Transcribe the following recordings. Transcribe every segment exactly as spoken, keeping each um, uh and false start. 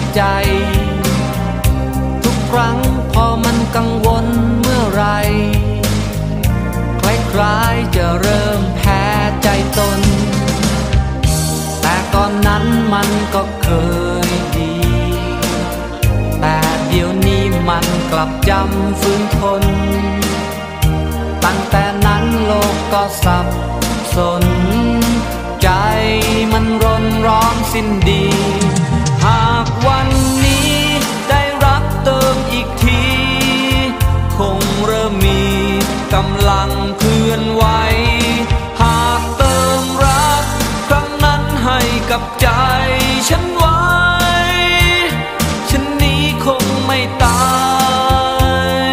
ใจทุกครั้งพอมันกังวลเมื่อไรคล้ายๆจะเริ่มแพ้ใจตนแต่ก่อนนั้นมันก็เคยดีแต่เดี๋ยวนี้มันกลับจำฝืนทนตั้งแต่นั้นโลกก็สับสนใจมันรนร้อนสิ้นดีหากวันนี้ได้รักเติมอีกทีคงเริ่มมีกำลังเคลื่อนไหวหากเติมรักครั้งนั้นให้กับใจฉันไว้ฉันนี้คงไม่ตาย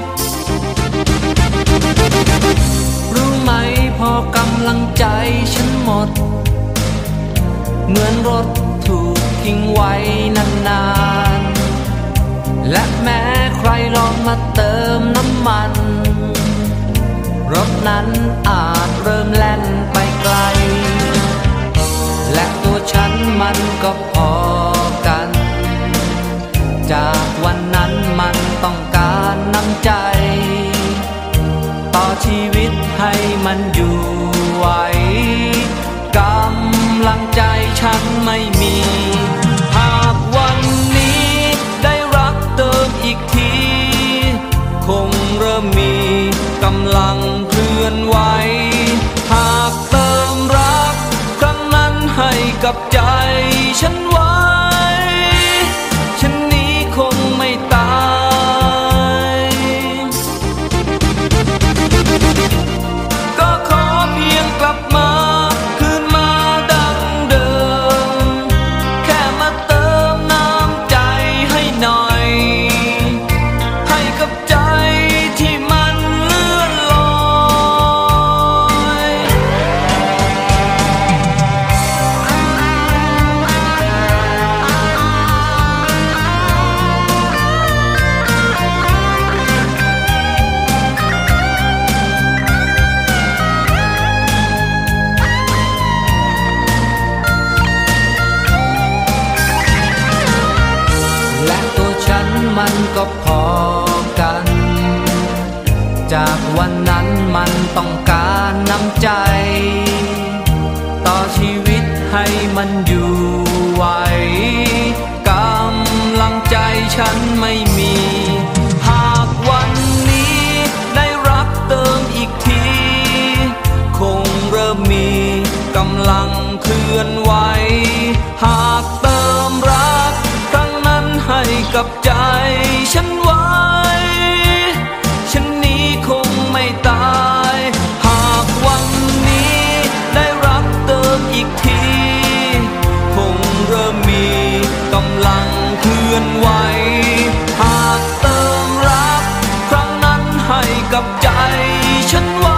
รู้ไหมพอกำลังใจฉันหมดเหมือนรถถูกทิ้งไว้นานๆและแม้ใครลองมาเติมน้ำมันรถนั้นอาจเริ่มแล่นไปไกลและตัวฉันมันก็พอกันจากวันนั้นมันต้องการน้ำใจต่อชีวิตให้มันอยู่ไหวกำลังใจฉันไม่มีหากวันนี้ได้รักเติมอีกทีคงเริ่มมีกำลังเคลื่อนไหวหากเติมรักครั้งนั้นให้กับใจฉันไว้ฉันนี้คงไม่ตายก็ขอเพียงกลับมาคืนมาดังเดิมแค่มาเติมน้ำใจให้หน่อยให้กับใจที่มันเลื่อนลอยและตัวฉันมันก็พอกันจากวันนั้นมันต้องการน้ำใจต่อชีวิตให้มันอยู่ไหวกำลังใจฉันไม่มีหากวันนี้ได้รักเติมอีกทีคงเริ่มมีกำลังเคลื่อนไหวหากเติมรักครั้งนั้นให้กับใจฉันไว้ฉันนี้คงไม่ตายหากวันนี้ได้รักเติมอีกทีคงเริ่มมีกำลังเคลื่อนไหวหากเติมรักครั้งนั้นให้กับใจฉันไว้